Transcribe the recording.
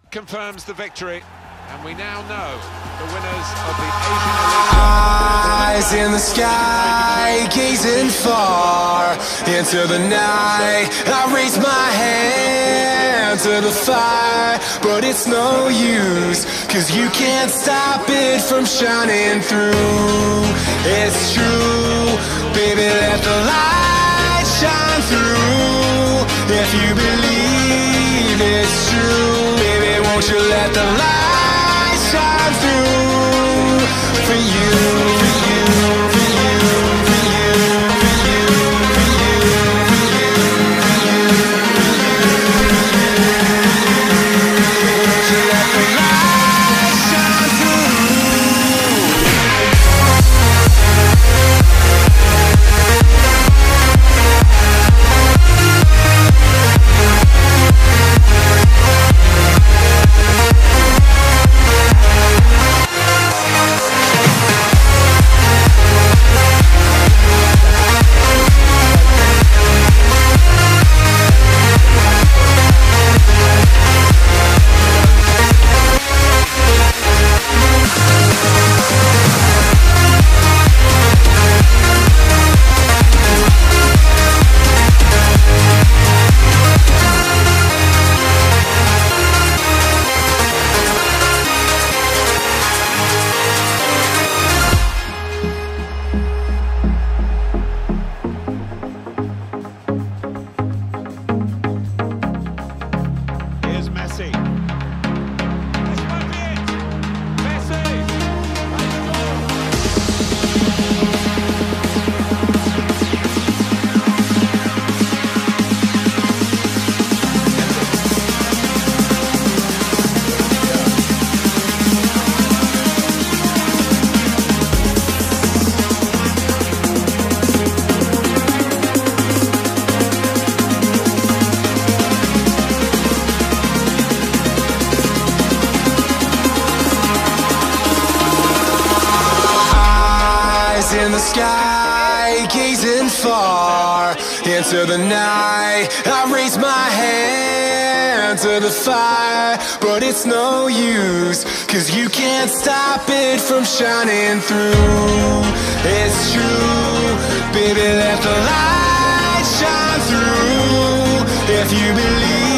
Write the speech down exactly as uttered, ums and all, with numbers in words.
confirms the victory, and we now know the winners of the Asian Olympics. Eyes in the sky, gazing far into the night. I raise my hand to the fire, but it's no use, cause you can't stop it from shining through. It's true, baby, let the light shine through. If you believe it's true, baby, won't you let the light shine through for you, for you, for you, for you, for you, for you, for you, for you, won't you let the light shine through? In the sky, gazing far into the night. I raise my hand to the fire, but it's no use, cause you can't stop it from shining through. It's true, baby, let the light shine through. If you believe